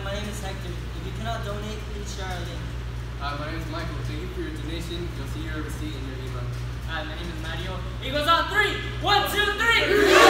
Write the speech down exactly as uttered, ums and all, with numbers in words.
my name is Hector. If you cannot donate, please share our link. Hi, my name is Michael. Thank you for your donation. You'll see your receipt in your email. Hi, my name is Mario. It goes on three. One, two, three.